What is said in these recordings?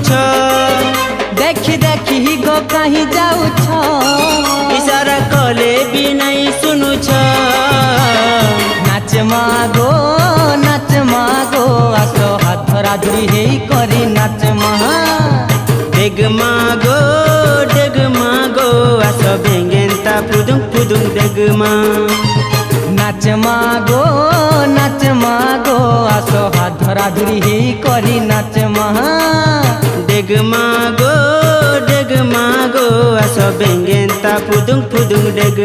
देखी देखी गो कहीं जाऊ इशारा कले भी नहीं सुनु नाच मागो आसो हाथ धराधरी हे करी नाच डेग मागो आसो बेंगेंता पुदुंग डेग नाच मागो आसो हाथ धराधरी हे करी नाच डेग मागो आसो बेंगेंता पुदुंग डेग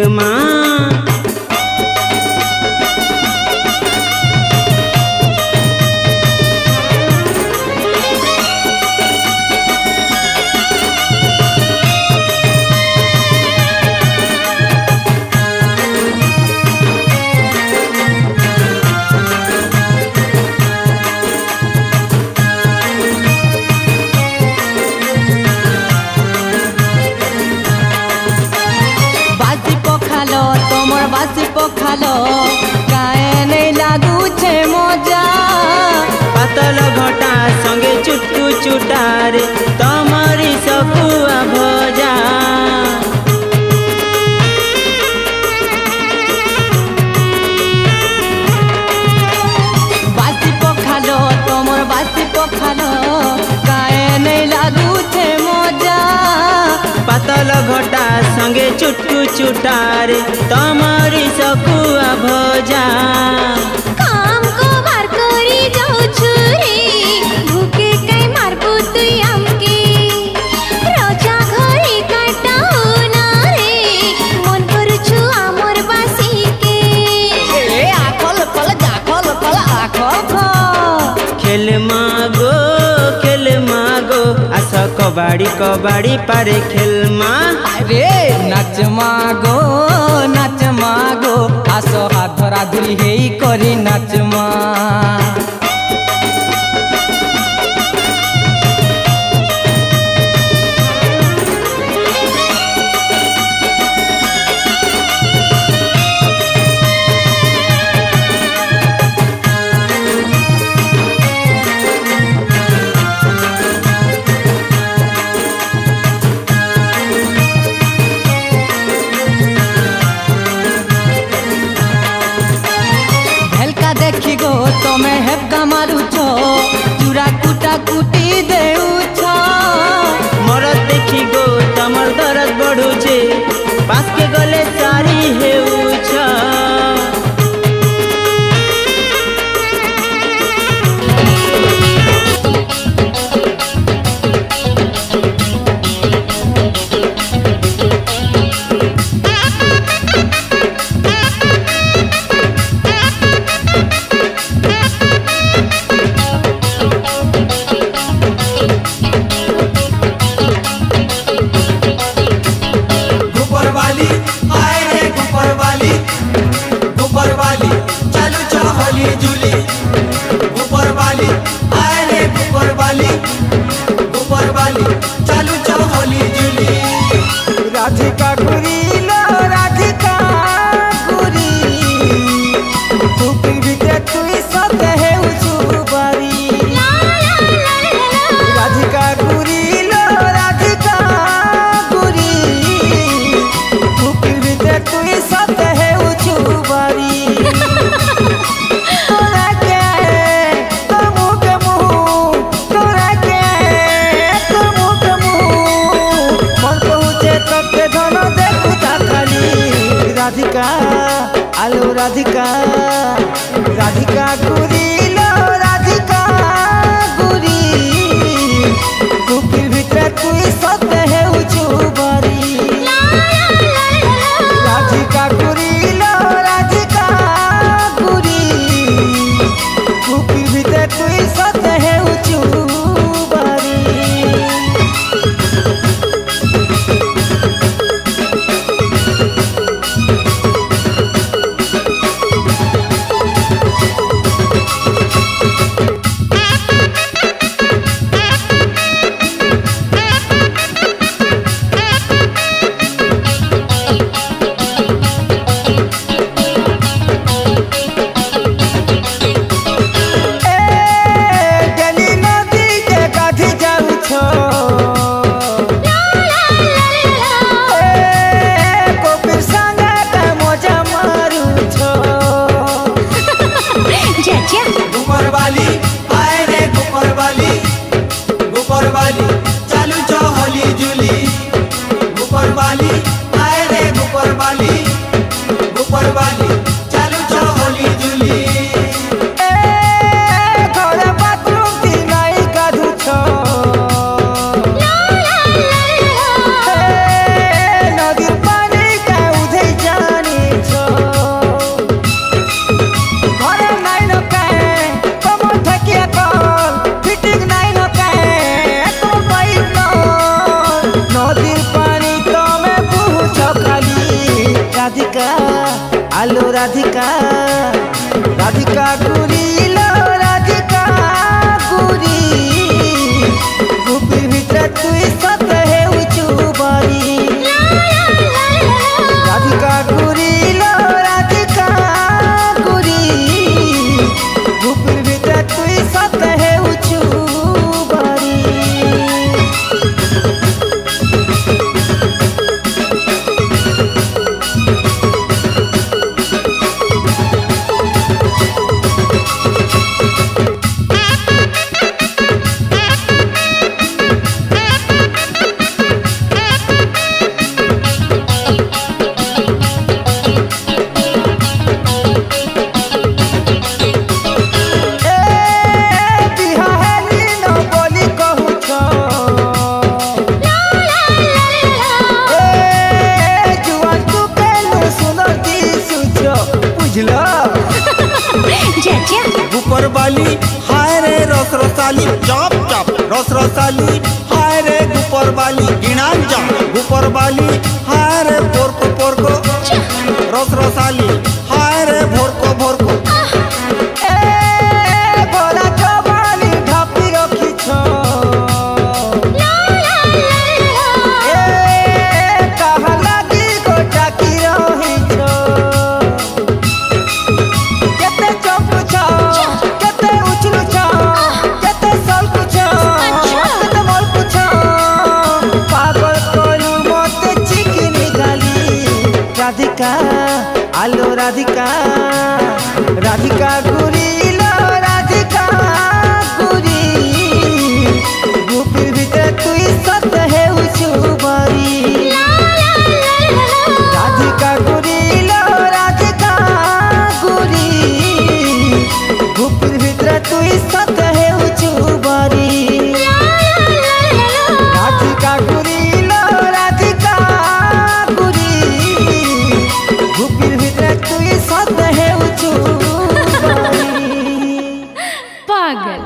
बासी पखालो काए नहीं लागू छे मजा पातल घटा संगे चुटकू चुटारे तमरी सकुआ भजा बासी पखालो तमर बासी पखालो काए नहीं लागू छे मजा पातल घटा संगे चुटकू चुटारे तमरी सकुआ भजा काम को मार करी जाऊ छुरी भूखे कई मारबो तुई हमके रोजा घरी काटा ना रे मन करूछु आमर बासी के ए आखल कल जाखल कल आखल खेल मागो आस कबाड़ी पारे खेल रे नाच मागो आसो हाथ धराधरी हे करी नाच देखी गो तमे हेपका मारू चूरा कुटा कुटी देऊ मरद देखी गो तमर दर्द बढ़ू पास के गले सारी हेऊ राधिका गुरी लो राधिका गुरी तू पीड़िते तू सत है उजुबारी राधिका गुरी लो राधिका गुरी तू पीड़िते तू सत है उजुबारी राधिका आलो राधिका गुरी लो राधिका गुरी कुपिर भीतर तू सत है उजुबारी राधिका गुरी लो राधिका गुरी कुपिर भीतर तू सत है उजुबारी जाउछ कपिल संगे का मजा मारुछ चाचा गुपर वाली आए रे गुपर वाली चालू छो होली जुली गुपर वाली आए रे गुपर वाली चालू छो होली जुली घर बाथरूम ती नाई गाधुछ नदीर पानी का उधै जानिछ घरे नाई न काए कमर थकिया कल फिटिंग नाई न काए तो पाइप न नदीर पानी तमे बुझ खाली राधिका आलो राधिका गुरी लो राधिका गुरी गुपी भीतर तुई सत है उचू बारी राधिका गुरी लो राधिका गुरी गुपी भीतर तुई सत है उचू बारी गुपर वाली हाय रे रस रसाली चप चप रस रसाली हाय रे गुपर वाली गिनान जा गुपर वाली हाय रे पोरको रस रसाली हाय रे भोरको बोला चबाली ढापी रखिछ कहा लागी गोटा की रहिछ केते चौक केते उछलू केते सल केते मोल पागल करू मते चिकनी गाली राधिका आलो राधिका गुरी लो राधिका गुरी गुपी भीतर तुई सत है उचू बारी राधिका गुरी लो राधिका गुरी गुपी भीतर तुई सत है उचू बारी राधिका गुरी लो राधिका गुरी गुपी भीतर तुई सत है उचू बारी पागल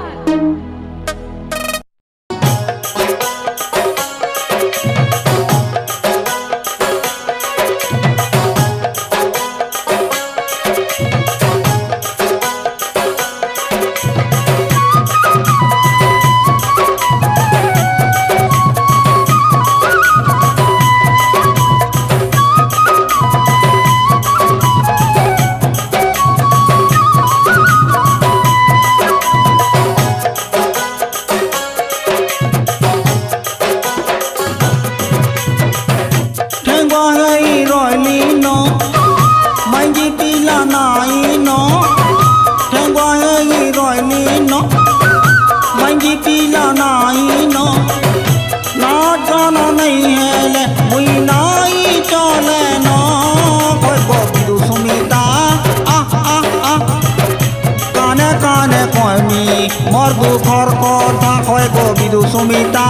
मोर दुखर कथा कय गो बिदु सुमिता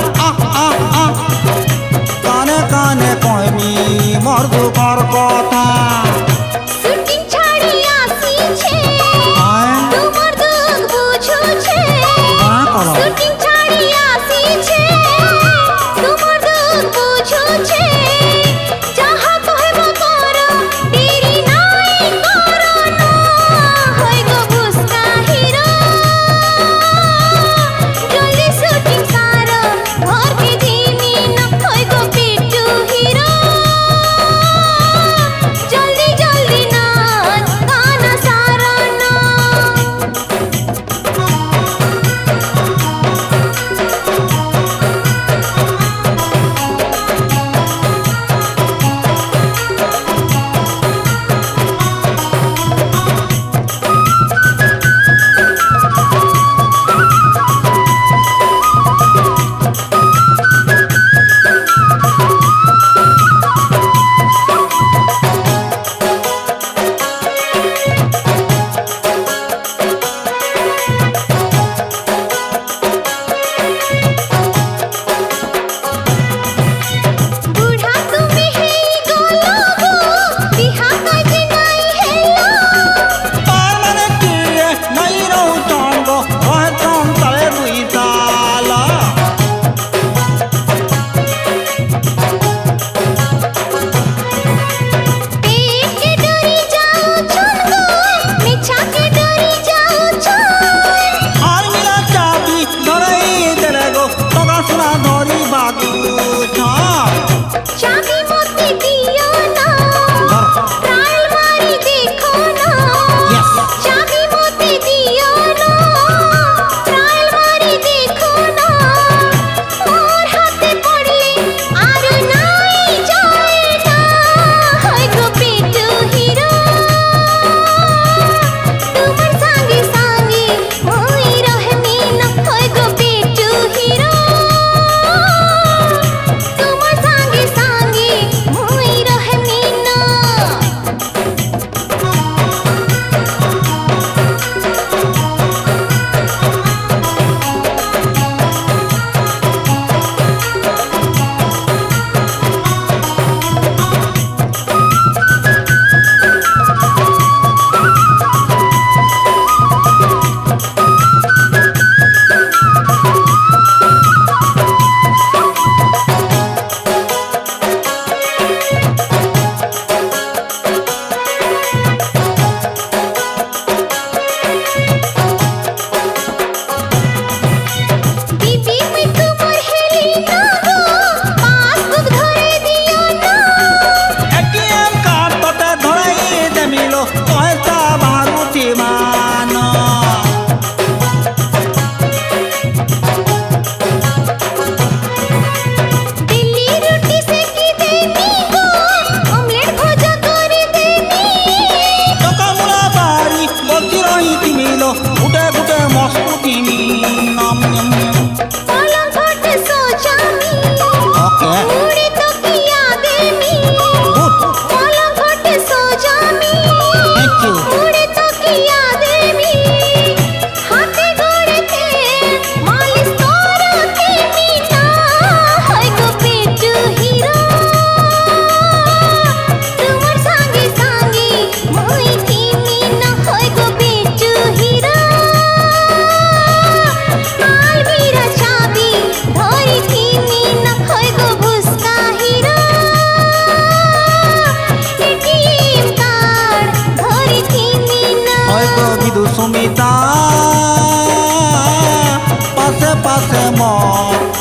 काने काने कहमी मोर दुखर कथा শুটিং ছাড়ি আসিছে তোমার দুঃখ বুঝুছে শুটিং ছাড়ি আসিছে তোমার দুঃখ বুঝুছে যাহা কহব কর দেরি নাই করো না হই গো বুসকা হিরো জলদি শুটিং সারো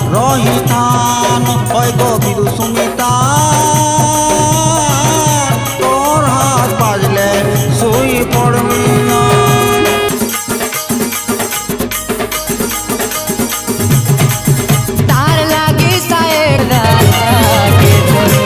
রহিতান হয় গো বিদু সুমিতা তোর হাত বাজলে শুই পড়বি না तार लागे सायर लागे धोनी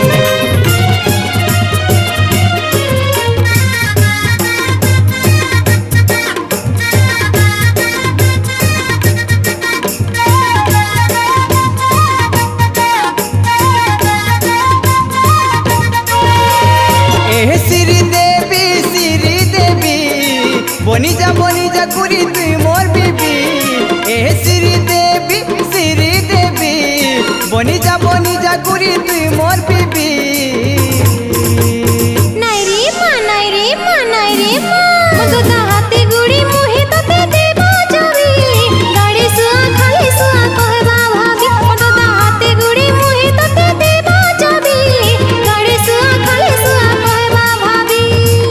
एह श्री देवी बनी जा कुरी तुई मोर बीबी एह श्री देवी बनी जा कुरी तुई मोर बीबी নাই রে মা নাই রে মা নাই রে মা মতো হাতে গুড়ি মুহে তোতে দেবা যাবি গাড়ি সুয়া খালি সুয়া কহবা ভাবি মতো হাতে গুড়ি মুহে তোতে দেবা যাবি গাড়ি সুয়া খালি সুয়া কহবা ভাবি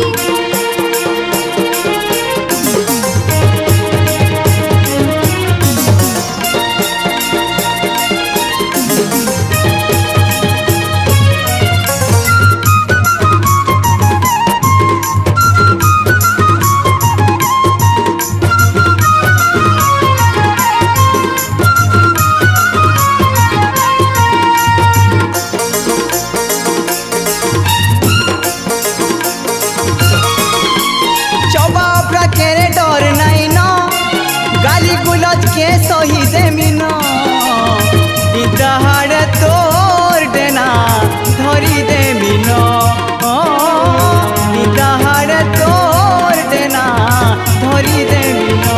चौबापरा के डर नहीं न गाली गुलज के सही देमी न इतहार तोर देना धरी देमी न इतहार तोर देना धरी देमी न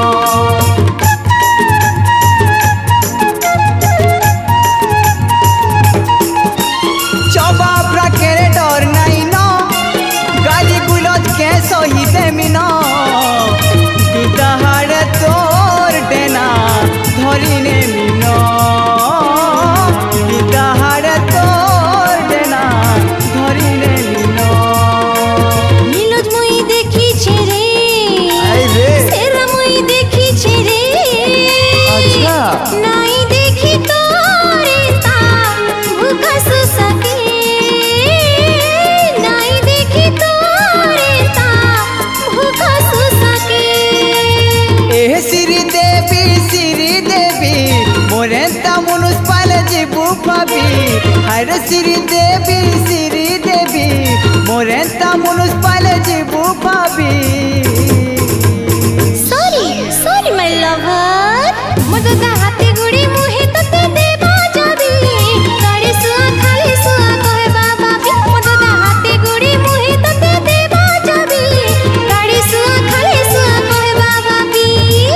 चौबापरा के डर नहीं न गाली गुलज के सही देमी न इतहार तोर देना धरी नेमी न इतहार तोर देना धरी नेमी न নীলজ মুই দেখিছে রে আই রে সেরা মুই দেখিছে রে আচ্ছা নাই দেখি তোরে তা ভুখা সুসকে নাই দেখি তোরে তা ভুখা সুসকে एह श्री देवी मोरेंता मुनुस्पाल जीबू पाबी हर श्री देवी मोरेंता मुनुस्पाल जीबू पाबी সরি সরি মাই লাভার মতো হাতে গুড়ি মুহে তোতে দেবা যাবি গাড়ি সুয়া খালি সুয়া কহবা ভাবি মতো হাতে গুড়ি মুহে তোতে দেবা যাবি গাড়ি সুয়া খালি সুয়া কহবা ভাবি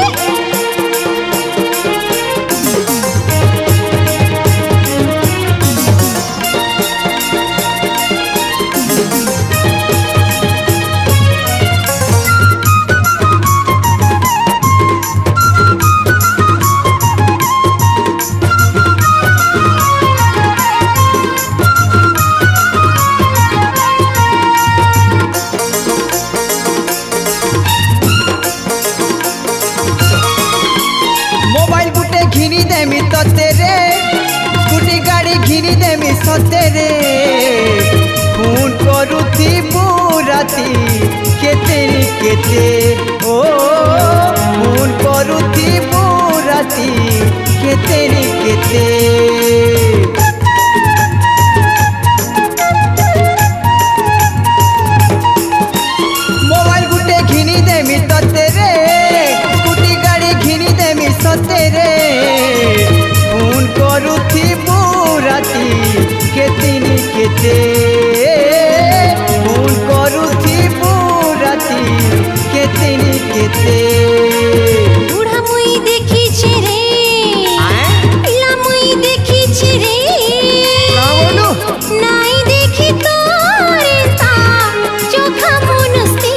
मोबाइल गुटे घिनी देमी तोते रे स्कूटी गाड़ी घिनी देमी सते रे फोन करुथी राती केते नी केते ओ फोन करुथी राती केते नी केते मोबाइल गुटे घिनी देमी तोते रे स्कूटी गाड़ी घिनी देमी सते रे फोन करुथी राती केते नी केते फोन करुथी राती केते नी केते বুড়া মুই দেখিছে রে পিলা মুই দেখিছে রে নাই দেখি তোরে তা চোখা মনস্তে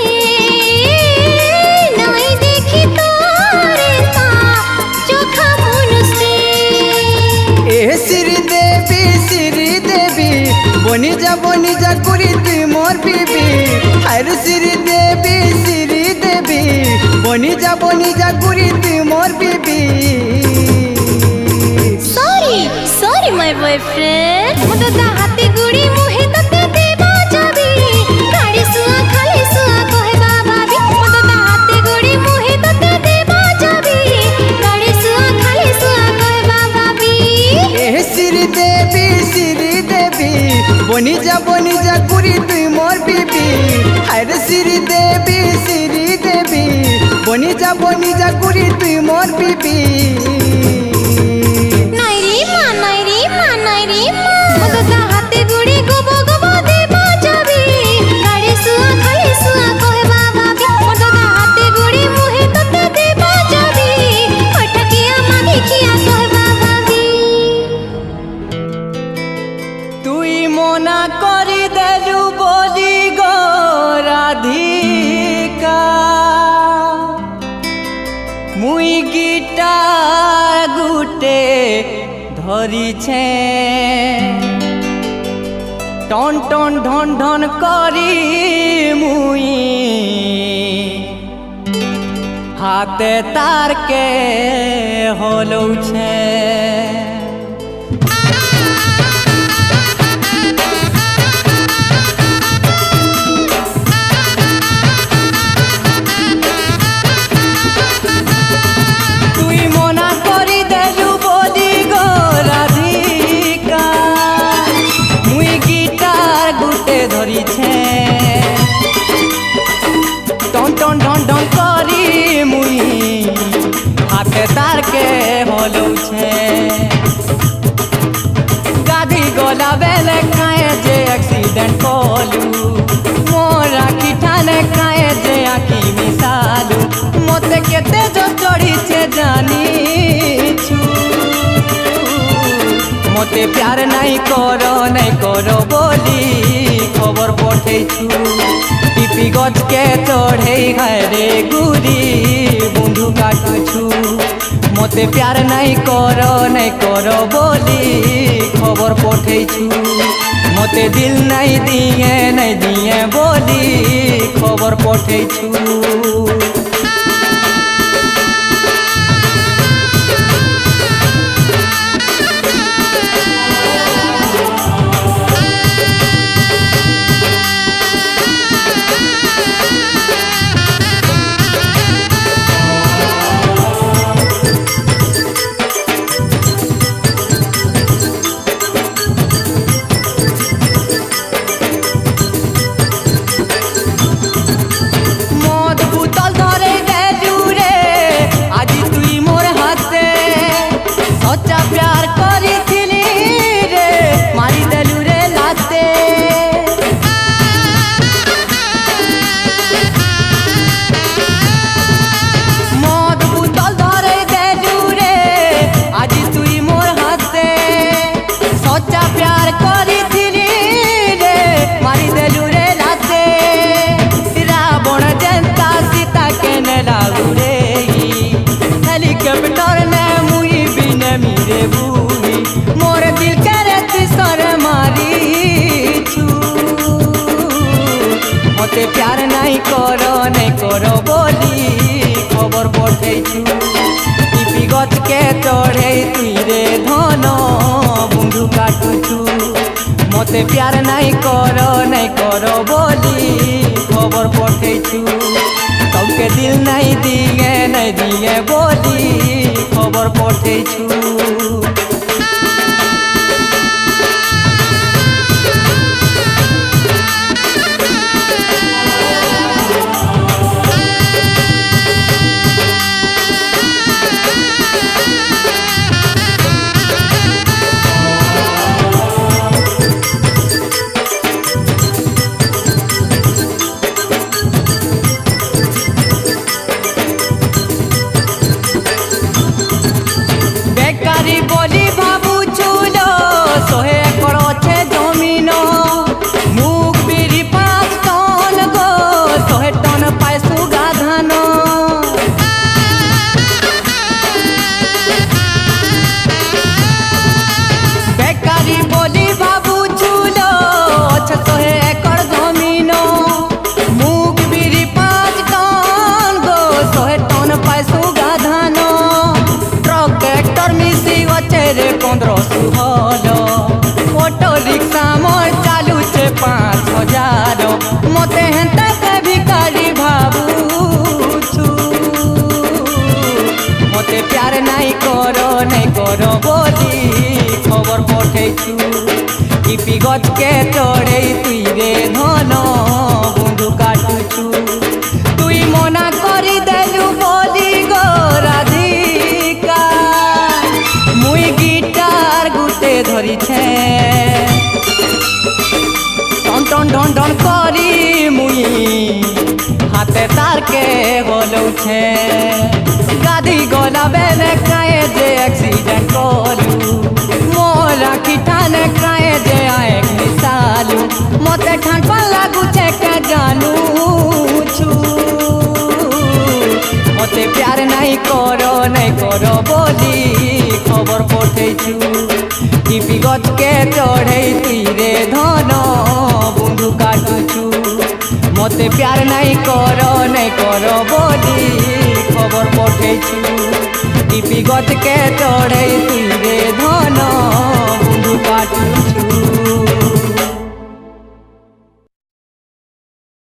নাই দেখি তোরে তা চোখা মনস্তে एह श्री देवी बनी जा कुरी तुई मोर बीबी हर श्री देवी बनी जा कुरी तुई मोर बीबी sorry my boyfriend. Moto hati guri muhe tote deba jabi. Gadi suwa khali suwa kohe baba bi. Moto hati guri muhe tote deba jabi. Gadi suwa khali suwa kohe baba bi. ए Sridevi बनी जा कुरी तुई मोर बीबी। हाय रे श्री देवी बनी जा कुरी तुई मोर बीबी। नाइरी मा मोतो हाते गुड़ी गोबो गोबो देबा जाबी। गाड़ी सुआ खाली सुआ कोहे बाबा बी। मोतो हाते गुड़ी मुहे तते देबा जाबी। फटकिया मागी किया कोहे बाबा बी। তুই মনা করি দেলু বলি গো রাধিকা মুই গিটার গুটে ধরিছে টন টন ঢন ঢন করি মুই হাতে তারকে হলৌছে टन टन ढन ढन करी मुई हाथे तार के हलौछे गाधी गला बेले खाए जे एक्सीडेंट कलू मोर आखी ठाने खाए जे आखी मिसालू मते केते जो चढ़ीछे जानी छु मते प्यार नहीं करो बोली खबर पठेछु टिपी गच के चढ़े घरे गुरी बंधु काटुछु मते प्यार नहीं करो बोली खबर पठेछु मते दिल नहीं दिए बोली खबर पठेछु मोर दिल करे तिसर मारी छु मते प्यार नहीं करो बोली खबर पठेछु टिपी गच के चढ़े तुई रे धन बंधु काटुछु मते प्यार नहीं करो बोली खबर पठेछु तौके दिल नहीं दिए बोली खबर पठेछु बोली बाबू चूलो सोहे करोचे जमीनो मुख बीरी 5 टन गो सोहे टन पैसु गाधनो बेकारी बोली बाबू चूलो अच्छा सोहे एकड़ जमीनो मुख बीरी 5 टन गो सोहे टन पैसु गाधनो ट्रक ट्रैक्टर मिसी रे 15 हलो बोली खबर पठेछु टिपी गछ के चढ़े तुई रे धन बंधु काटुछु तुई मना करी देलु बोली गो राधिका मुई गिटार गुटे धरी छे टन टन टन टन करी मुई हाथे तार के बोलौ छे गादी गला बेले काए जे एक्सीडेंट कलू मोरा किठाने काए जे आएक मिसालू मते ठान पर लागू छे के जानू छु मते प्यार नहीं करो बोली खबर पठेछु टिपी गछ के चढ़े तुई रे धन बंधु काटुछु मते प्यार नहीं करो बोली खबर पठेछु टिपी गछ के चढ़े